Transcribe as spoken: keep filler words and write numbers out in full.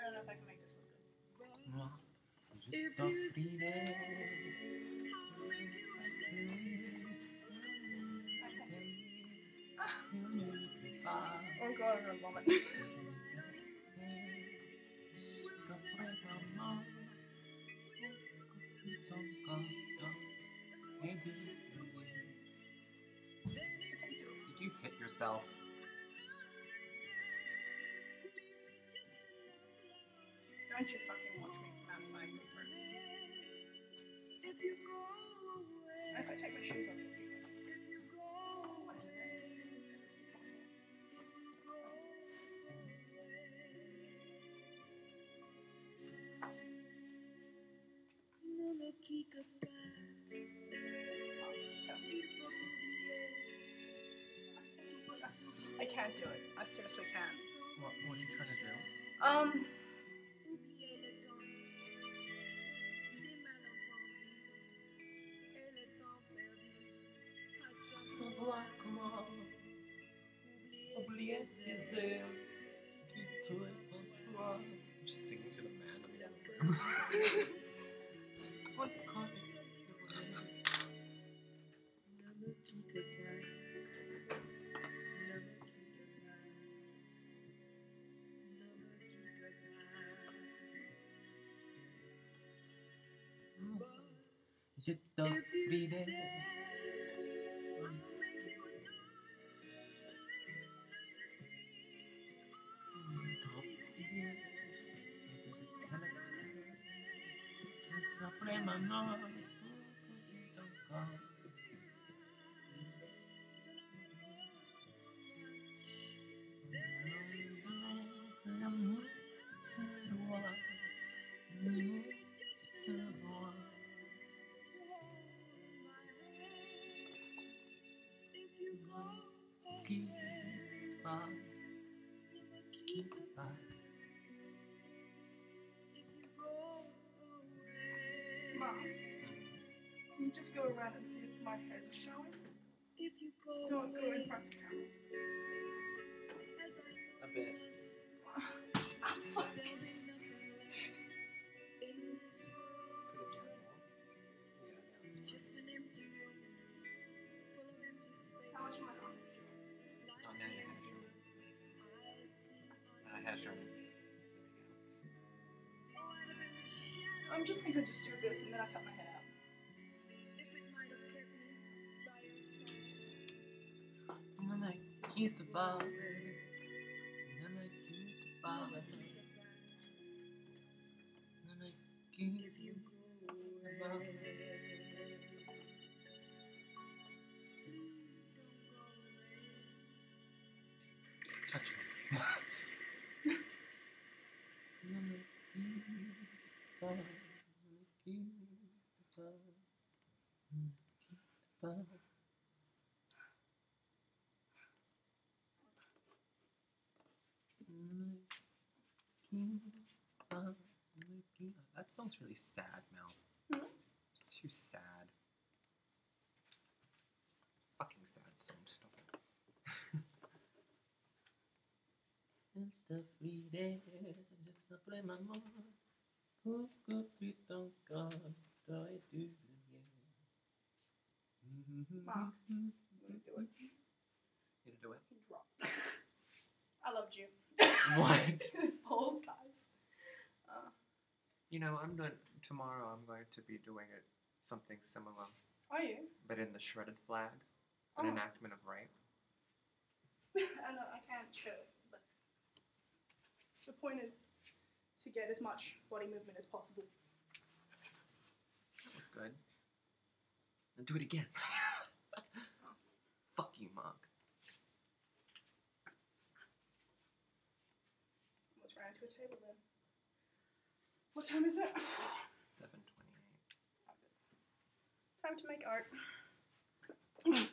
I don't know if I can make this look good. Oh god, I'm gonna vomit. Did you hit yourself? Don't you fucking watch me from outside, Cooper. If I take my shoes off, it'll be good. I can't do it. I seriously can't. What, what are you trying to do? Um. Savoir comment oublier tes heures qui tuent parfois. Just singing to the man on the other room. What's it called? Je t'offrirai après ma mort ton corps. L'amour se voit, l'amour se voit. Quitte pas, quitte pas. Mom, can you just go around and see if my head is showing? Don't go in front of the camera. A bit. Ah, fuck. Could have done more. Yeah, yeah, it's fine. How much am I on? Oh, now your hair's showing. Now your hair's showing. There we go. I'm just thinking just do this and then I cut my head out. Ne me quitte pas, ne me quitte pas, ne me quitte pas. Touch me. Ne me quitte pas, ne me quitte pas, ne me quitte pas. That song's really sad, Mel. Hmm? It's too sad. Fucking sad song, stop it. Just t'offrirai, juste après ma mort, pour que plus ton corps t'aurait dû le mien. Mom, I'm gonna do it. You gonna do it? Drop. I loved you. What? Paul's ties. Uh, You know, I'm doing tomorrow. I'm going to be doing it something similar, are you? but in the shredded flag, an Oh. enactment of right. I know I can't show it, but the point is to get as much body movement as possible. That was good. And do it again. Fuck you, Mark. Almost ran into a table then. What time is it? Seven twenty-eight. Time to make art.